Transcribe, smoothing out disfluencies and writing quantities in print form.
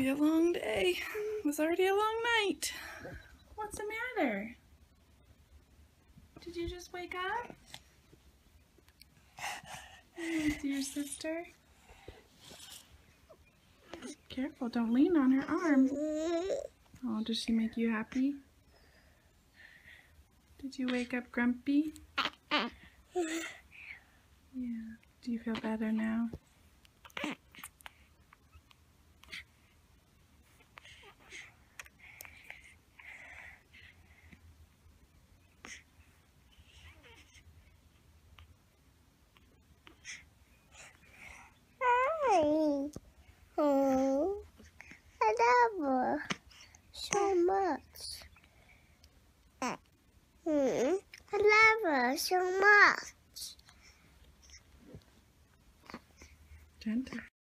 already a long day. It was already a long night. What's the matter? Did you just wake up? You want to see your sister? Careful, don't lean on her arm. Oh, does she make you happy? Did you wake up grumpy? Yeah. Do you feel better now? Oh, I love her so much. I love her so much. Gentle.